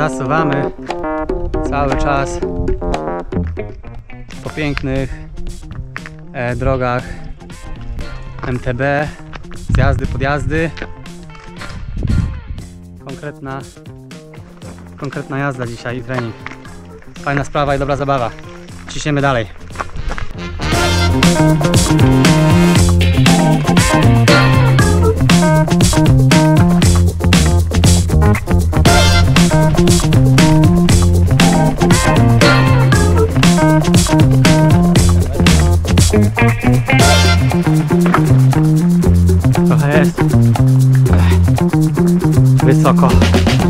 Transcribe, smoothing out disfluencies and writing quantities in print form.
zasuwamy cały czas po pięknych drogach MTB, zjazdy, podjazdy. Konkretna jazda dzisiaj i trening. Fajna sprawa i dobra zabawa. Ciśniemy dalej. Trochę jest wysoko.